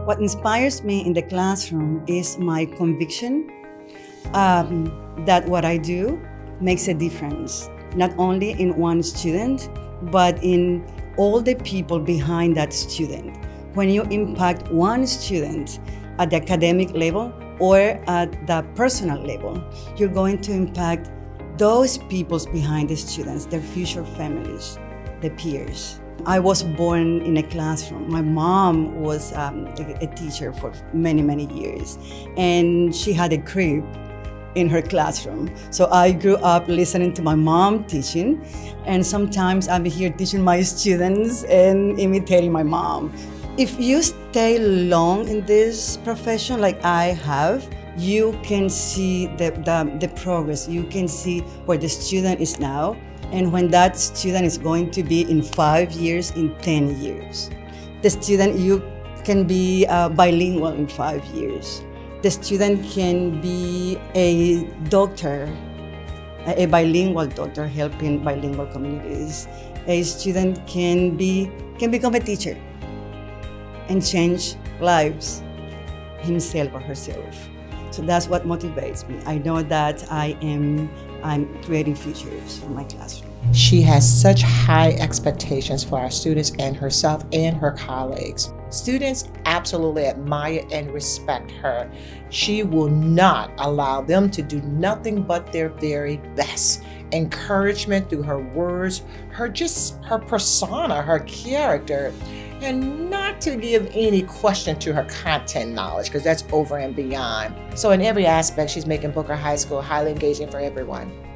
What inspires me in the classroom is my conviction that what I do makes a difference, not only in one student, but in all the people behind that student. When you impact one student at the academic level or at the personal level, you're going to impact those people behind the students, their future families, the peers. I was born in a classroom. My mom was a teacher for many, many years, and she had a crib in her classroom. So I grew up listening to my mom teaching, and sometimes I'm here teaching my students and imitating my mom. If you stay long in this profession like I have, you can see the progress. You can see where the student is now, and when that student is going to be in 5 years, in 10 years. The student, you can be bilingual in 5 years. The student can be a doctor, a bilingual doctor helping bilingual communities. A student can become a teacher and change lives, himself or herself. So that's what motivates me. I know that I'm creating futures in my classroom. She has such high expectations for our students and herself and her colleagues. Students absolutely admire and respect her. She will not allow them to do nothing but their very best. Encouragement through her words, her persona, her character, and not to give any question to her content knowledge, because that's over and beyond. So in every aspect, she's making Booker High School highly engaging for everyone.